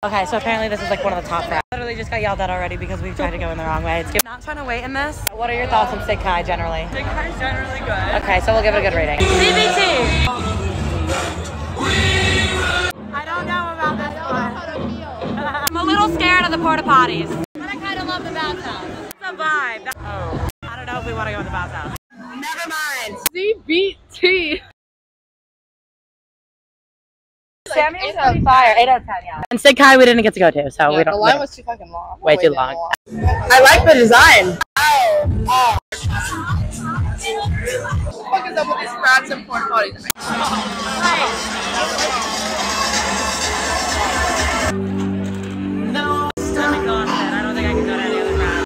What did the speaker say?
Okay, so apparently this is like one of the top frats. Literally just got yelled at already because we've tried to go in the wrong way. It's not trying to wait in this. What are your thoughts on Sig Chi generally? Sig Chi is generally good. Okay, so we'll give it a good rating. CBT! I don't know about this one. I'm a little scared of the porta potties. But I kind of love the bathhouse. It's a vibe. Oh. I don't know if we want to go in the bathhouse. Never mind. CBT. Sammy's on fire. 8 out of 10, yeah. And Sig Chi we didn't get to go to, so we don't. The line was too fucking long. Way too long. I like the design. Oh. What the fuck is up with these frats and porta potties?